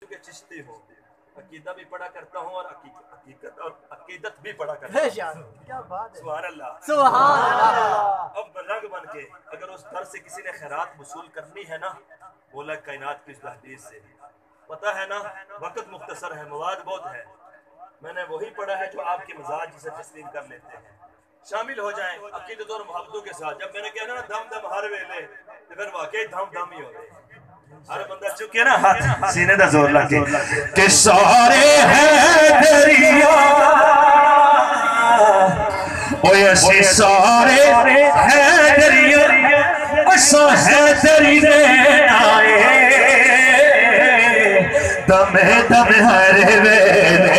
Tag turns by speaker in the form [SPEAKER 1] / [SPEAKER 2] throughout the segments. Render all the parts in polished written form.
[SPEAKER 1] چونکہ چشتی ہوں، عقیدہ بھی پڑھا کرتا ہوں اور حقیقت اور عقیدت بھی پڑھا کرتا ہوں.
[SPEAKER 2] کیا بات ہے،
[SPEAKER 1] سبحان اللہ.
[SPEAKER 2] سبحان اللہ.
[SPEAKER 1] اب رنگ بن کے اگر اس در سے کسی نے خیرات وصول کرنی ہے نا، مولا کائنات کی اس حدیث سے پتہ ہے نا، وقت مختصر ہے، مواد بہت ہے. میں نے وہی پڑھا ہے جو آپ کے مزاج جسے تسلیم کر لیتے ہیں. شامل ہو جائیں عقیدت اور محبتوں کے ساتھ. جب میں نے کہا نا دم دم ہر ویلے، تو پھر واقعی دم دم ہی ہو گئے. ہر بندہ چکے نا ہاتھ سینے دا زور لگے کہ سارے ہیں دریا، اوہ ایسے سارے ہیں دریا، ایسا ہے دریا آئے دم دم ہر ویلے،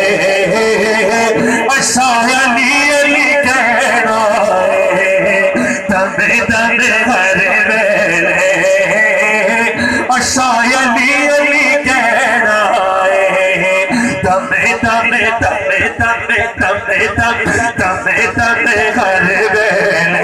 [SPEAKER 1] ایسا علی علی کہنا ہے دم دم ہر ویلے، ایسا علی علی کہنا ہے دم دم دم دم دم دم دم دم ہر ویلے،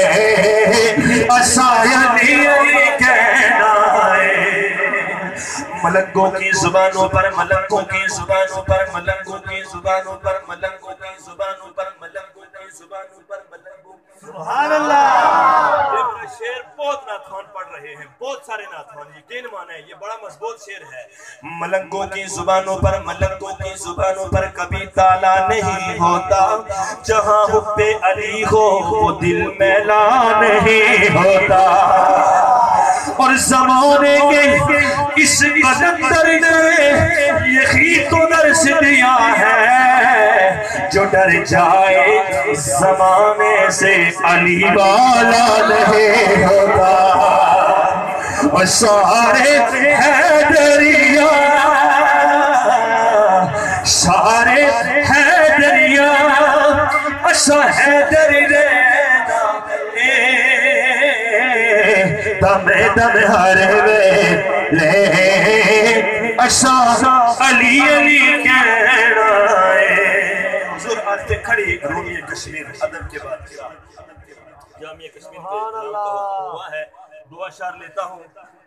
[SPEAKER 1] ایسا علی علی کہنا ہے. ملنگوں کی زبانوں پر، ملنگوں کی زبانوں پر، ملنگوں کی زبانوں پر، ملنگوں کی زبانوں پر، ملنگوں کی زبانوں پر، ملنگوں کی.
[SPEAKER 2] سبحان اللہ.
[SPEAKER 1] یہ میرا شعر بہت ناتھوان پڑھ رہے ہیں، بہت سارے ناتھوان، یقین مانے یہ بڑا مضبوط شعر ہے. ملنگوں کی زبانوں پر، ملنگوں کی زبانوں پر کبھی تالا نہیں ہوتا، جہاں حب علی ہو وہ دل میلا نہیں ہوتا. اور زمانے کے اس قلندر نے یہی تو درس دیا ہے، جو ڈر جائے زمانے سے علی والا نہیں ہوتا. اور سارے حیدریہ، سارے حیدریہ، ایسا حیدریہ دم دم ہر ویلے، ایسا علی علی کہنا ہے. حضور آج تک کھڑی رومی کشمیر ادب کے بعد جامعہ کشمیر کے نام کا حکم ہوا ہے. دعا شار لیتا ہوں.